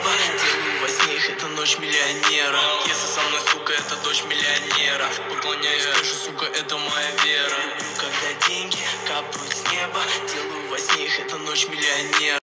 неба. Делаю во сне их, это ночь миллионера. Если со мной, сука, это дочь миллионера. Поклоняюсь кэшу, сука, это моя вера. Люблю, когда деньги капают с неба. Делаю во сне их, это ночь миллионера.